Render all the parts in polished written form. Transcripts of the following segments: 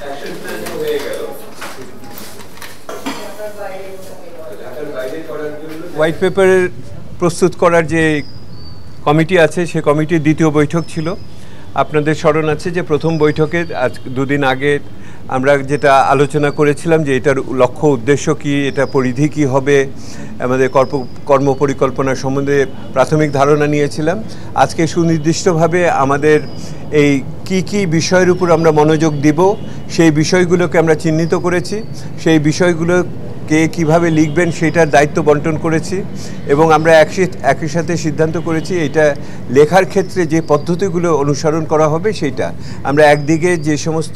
White paper প্রস্তুত করার যে কমিটি আছে সে কমিটির দ্বিতীয় বৈঠক ছিল। আপনাদের স্মরণ আছে যে প্রথম বৈঠকে আজ দুদিন আগে আমরা যেটা আলোচনা করেছিলাম যে এটার লক্ষ্য উদ্দেশ্য কি, এটা পরিধি কি হবে, আমাদের কর্ম পরিকল্পনা সম্বন্ধে প্রাথমিক ধারণা নিয়েছিলাম। আজকে সুনির্দিষ্টভাবে আমাদের এই কি বিষয়ের উপর আমরা মনোযোগ দিব সেই বিষয়গুলোকে আমরা চিহ্নিত করেছি। সেই বিষয়গুলো কে কীভাবে লিখবেন সেটার দায়িত্ব বন্টন করেছি এবং আমরা একই সাথে সিদ্ধান্ত করেছি এটা লেখার ক্ষেত্রে যে পদ্ধতিগুলো অনুসরণ করা হবে সেইটা আমরা একদিকে যে সমস্ত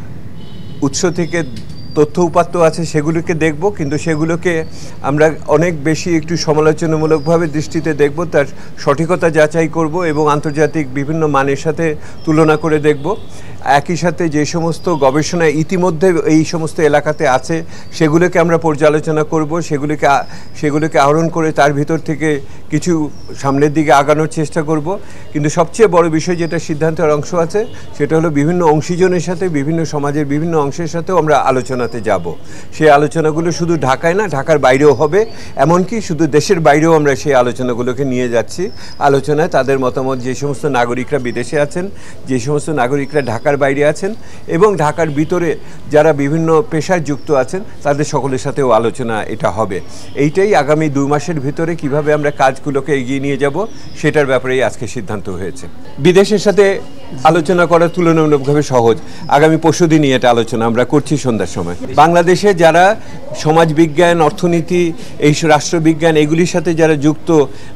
উৎস থেকে তথ্য উপাত্ত আছে সেগুলোকে দেখব, কিন্তু সেগুলোকে আমরা অনেক বেশি একটু সমালোচনামূলকভাবে দৃষ্টিতে দেখব, তার সঠিকতা যাচাই করব এবং আন্তর্জাতিক বিভিন্ন মানের সাথে তুলনা করে দেখব। একই সাথে যে সমস্ত গবেষণা ইতিমধ্যে এই সমস্ত এলাকাতে আছে সেগুলোকে আমরা পর্যালোচনা করব, সেগুলোকে আহরণ করে তার ভিতর থেকে কিছু সামনের দিকে আগানোর চেষ্টা করব। কিন্তু সবচেয়ে বড় বিষয় যেটা সিদ্ধান্তের অংশ আছে সেটা হলো বিভিন্ন অংশীজনের সাথে, বিভিন্ন সমাজের বিভিন্ন অংশের সাথেও আমরা আলোচনাতে যাব। সেই আলোচনাগুলো শুধু ঢাকায় না, ঢাকার বাইরেও হবে, এমনকি শুধু দেশের বাইরেও আমরা সেই আলোচনাগুলোকে নিয়ে যাচ্ছি। আলোচনায় তাদের মতামত, যে সমস্ত নাগরিকরা বিদেশে আছেন, যে সমস্ত নাগরিকরা ঢাকার বাইরে আছেন এবং ঢাকার ভিতরে যারা বিভিন্ন পেশায় যুক্ত আছেন তাদের সকলের সাথেও আলোচনা এটা হবে। এইটাই আগামী 2 মাসের ভিতরে কিভাবে আমরা কাজগুলোকে এগিয়ে নিয়ে যাব সেটার ব্যাপারেই আজকে সিদ্ধান্ত হয়েছে। বিদেশের সাথে আলোচনা করা তুলনামূলকভাবে সহজ। আগামী পরশুদিনই এটা আলোচনা আমরা করছি সন্ধ্যার সময়। বাংলাদেশে যারা সমাজবিজ্ঞান, অর্থনীতি, এই রাষ্ট্রবিজ্ঞান এগুলির সাথে যারা যুক্ত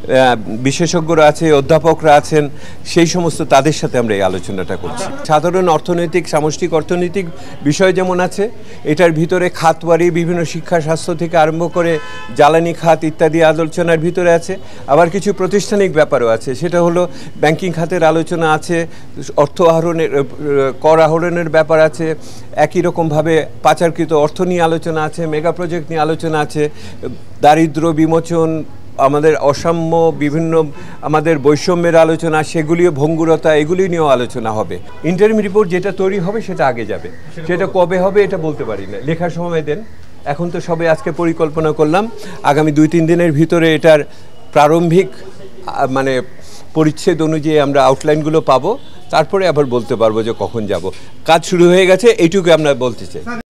বিশেষজ্ঞরা আছে, অধ্যাপকরা আছেন, সেই সমস্ত তাদের সাথে আমরা এই আলোচনাটা করছি। সাধারণ অর্থনৈতিক, সামষ্টিক অর্থনৈতিক বিষয় যেমন আছে, এটার ভিতরে খাতওয়ারি বিভিন্ন শিক্ষা, স্বাস্থ্য থেকে আরম্ভ করে জ্বালানি খাত ইত্যাদি আলোচনার ভিতরে আছে। আবার কিছু প্রাতিষ্ঠানিক ব্যাপারও আছে, সেটা হলো ব্যাংকিং খাতের আলোচনা আছে, অর্থ আহরণের, কর আহরণের ব্যাপার আছে, একই রকমভাবে পাচারকৃত অর্থ নিয়ে আলোচনা আছে, মেগা প্রজেক্ট নিয়ে আলোচনা আছে, দারিদ্র্য বিমোচন, আমাদের অসাম্য, বিভিন্ন আমাদের বৈষম্যের আলোচনা, সেগুলিও ভঙ্গুরতা, এগুলি নিয়েও আলোচনা হবে। ইন্টারিম রিপোর্ট যেটা তৈরি হবে সেটা আগে যাবে, সেটা কবে হবে এটা বলতে পারি না, লেখার সময় দেন। এখন তো সবে আজকে পরিকল্পনা করলাম, আগামী 2-3 দিনের ভিতরে এটার প্রারম্ভিক মানে পরিচ্ছেদ অনুযায়ী আমরা আউটলাইনগুলো পাবো, তারপরে আবার বলতে পারবো যে কখন যাব। কাজ শুরু হয়ে গেছে, এইটুকু আমরা বলতে চাই।